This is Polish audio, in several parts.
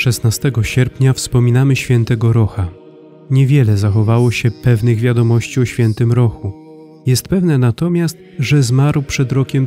16 sierpnia wspominamy świętego Rocha. Niewiele zachowało się pewnych wiadomości o świętym Rochu. Jest pewne natomiast, że zmarł przed rokiem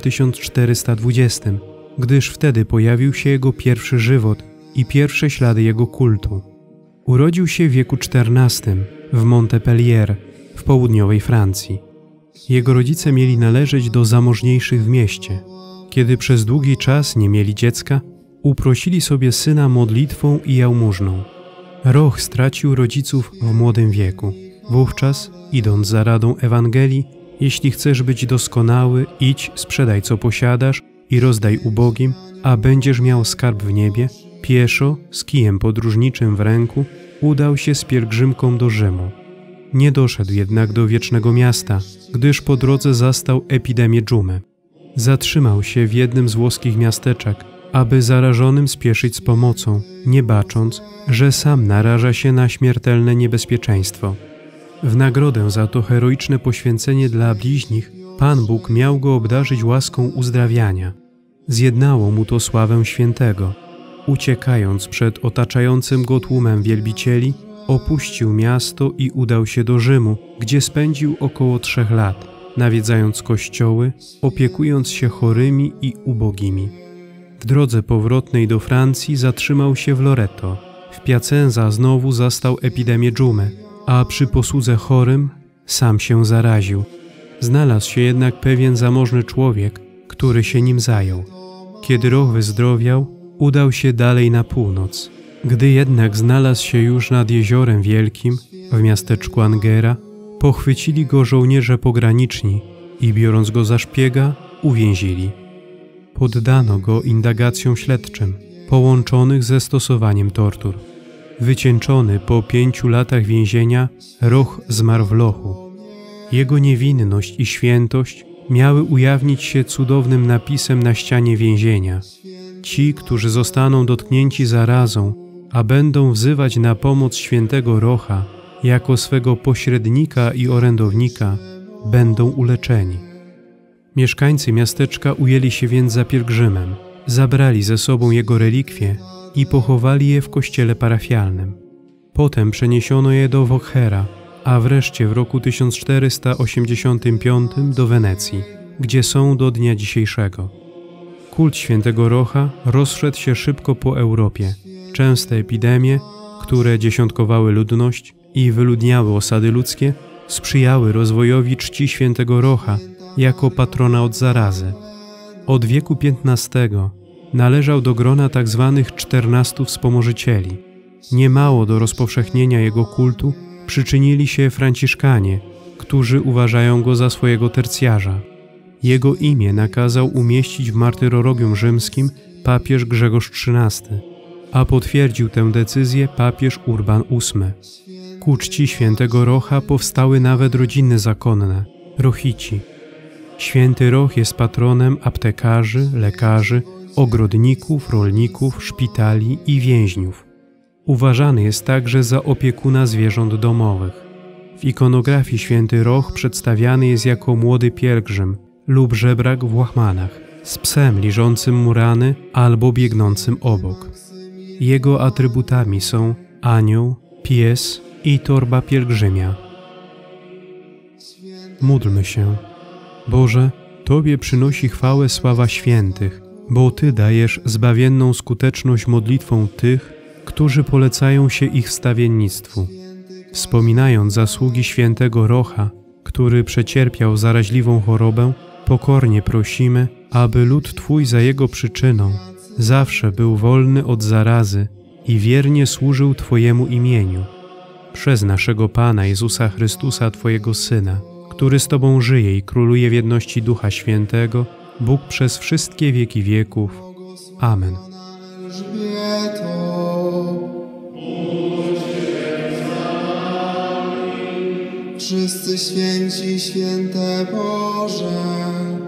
1420, gdyż wtedy pojawił się jego pierwszy żywot i pierwsze ślady jego kultu. Urodził się w wieku XIV w Montpellier w południowej Francji. Jego rodzice mieli należeć do zamożniejszych w mieście. Kiedy przez długi czas nie mieli dziecka, uprosili sobie syna modlitwą i jałmużną. Roch stracił rodziców w młodym wieku. Wówczas, idąc za radą Ewangelii, jeśli chcesz być doskonały, idź, sprzedaj co posiadasz i rozdaj ubogim, a będziesz miał skarb w niebie, pieszo, z kijem podróżniczym w ręku, udał się z pielgrzymką do Rzymu. Nie doszedł jednak do wiecznego miasta, gdyż po drodze zastał epidemię dżumy. Zatrzymał się w jednym z włoskich miasteczek, aby zarażonym spieszyć z pomocą, nie bacząc, że sam naraża się na śmiertelne niebezpieczeństwo. W nagrodę za to heroiczne poświęcenie dla bliźnich Pan Bóg miał go obdarzyć łaską uzdrawiania. Zjednało mu to sławę świętego. Uciekając przed otaczającym go tłumem wielbicieli, opuścił miasto i udał się do Rzymu, gdzie spędził około 3 lat, nawiedzając kościoły, opiekując się chorymi i ubogimi. W drodze powrotnej do Francji zatrzymał się w Loreto. W Piacenza znowu zastał epidemię dżumy, a przy posłudze chorym sam się zaraził. Znalazł się jednak pewien zamożny człowiek, który się nim zajął. Kiedy Roch wyzdrowiał, udał się dalej na północ. Gdy jednak znalazł się już nad Jeziorem Wielkim, w miasteczku Angera, pochwycili go żołnierze pograniczni i biorąc go za szpiega, uwięzili. Poddano go indagacjom śledczym, połączonych ze stosowaniem tortur. Wycieńczony po 5 latach więzienia, Roch zmarł w lochu. Jego niewinność i świętość miały ujawnić się cudownym napisem na ścianie więzienia. Ci, którzy zostaną dotknięci zarazą, a będą wzywać na pomoc świętego Rocha jako swego pośrednika i orędownika, będą uleczeni. Mieszkańcy miasteczka ujęli się więc za pielgrzymem, zabrali ze sobą jego relikwie i pochowali je w kościele parafialnym. Potem przeniesiono je do Wauchera, a wreszcie w roku 1485 do Wenecji, gdzie są do dnia dzisiejszego. Kult świętego Rocha rozszedł się szybko po Europie. Częste epidemie, które dziesiątkowały ludność i wyludniały osady ludzkie, sprzyjały rozwojowi czci świętego Rocha jako patrona od zarazy. Od wieku XV należał do grona tzw. 14 wspomożycieli. Niemało do rozpowszechnienia jego kultu przyczynili się Franciszkanie, którzy uważają go za swojego tercjarza. Jego imię nakazał umieścić w martyrologium rzymskim papież Grzegorz XIII, a potwierdził tę decyzję papież Urban VIII. Ku czci świętego Rocha powstały nawet rodziny zakonne, Rochici. Święty Roch jest patronem aptekarzy, lekarzy, ogrodników, rolników, szpitali i więźniów. Uważany jest także za opiekuna zwierząt domowych. W ikonografii święty Roch przedstawiany jest jako młody pielgrzym lub żebrak w łachmanach, z psem liżącym mu rany albo biegnącym obok. Jego atrybutami są anioł, pies i torba pielgrzymia. Módlmy się. Boże, Tobie przynosi chwałę sława świętych, bo Ty dajesz zbawienną skuteczność modlitwom tych, którzy polecają się ich wstawiennictwu. Wspominając zasługi świętego Rocha, który przecierpiał zaraźliwą chorobę, pokornie prosimy, aby lud Twój za jego przyczyną zawsze był wolny od zarazy i wiernie służył Twojemu imieniu. Przez naszego Pana Jezusa Chrystusa, Twojego Syna, który z Tobą żyje i króluje w jedności Ducha Świętego, Bóg przez wszystkie wieki wieków. Amen. Wszyscy święci, święte Boże,